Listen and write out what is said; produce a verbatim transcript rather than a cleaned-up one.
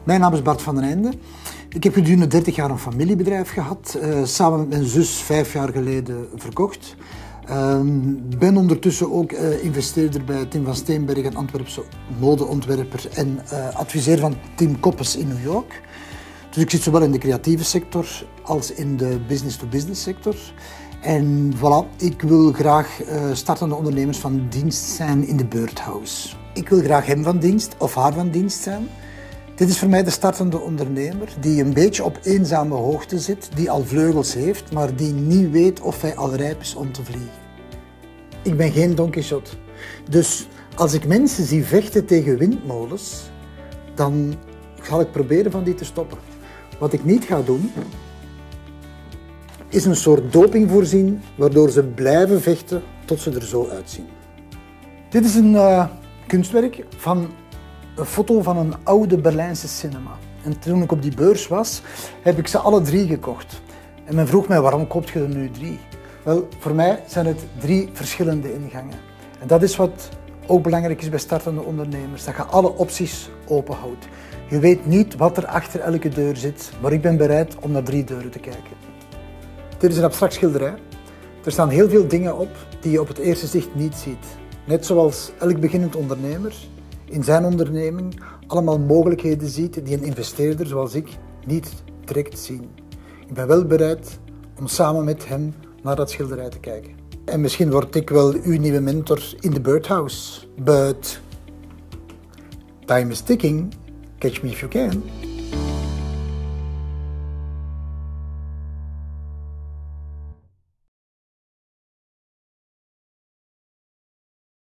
Mijn naam is Bart van den Einde. Ik heb gedurende dertig jaar een familiebedrijf gehad, uh, samen met mijn zus vijf jaar geleden verkocht. Ik uh, ben ondertussen ook uh, investeerder bij Tim van Steenberg, een Antwerpse modeontwerper en uh, adviseur van Tim Koppes in New York. Dus ik zit zowel in de creatieve sector als in de business-to-business sector. En voilà, ik wil graag uh, startende ondernemers van dienst zijn in de Birdhouse. Ik wil graag hem van dienst of haar van dienst zijn. Dit is voor mij de startende ondernemer die een beetje op eenzame hoogte zit, die al vleugels heeft, maar die niet weet of hij al rijp is om te vliegen. Ik ben geen Don Quixote. Dus als ik mensen zie vechten tegen windmolens, dan ga ik proberen van die te stoppen. Wat ik niet ga doen, is een soort doping voorzien, waardoor ze blijven vechten tot ze er zo uitzien. Dit is een uh, kunstwerk van een foto van een oude Berlijnse cinema. En toen ik op die beurs was, heb ik ze alle drie gekocht. En men vroeg mij, waarom koop je er nu drie? Wel, voor mij zijn het drie verschillende ingangen. En dat is wat ook belangrijk is bij startende ondernemers, dat je alle opties open houdt. Je weet niet wat er achter elke deur zit, maar ik ben bereid om naar drie deuren te kijken. Dit is een abstract schilderij. Er staan heel veel dingen op die je op het eerste zicht niet ziet. Net zoals elk beginnend ondernemer in zijn onderneming allemaal mogelijkheden ziet die een investeerder zoals ik niet direct zien. Ik ben wel bereid om samen met hem naar dat schilderij te kijken. En misschien word ik wel uw nieuwe mentor in de Birdhouse. But time is ticking. Catch me if you can.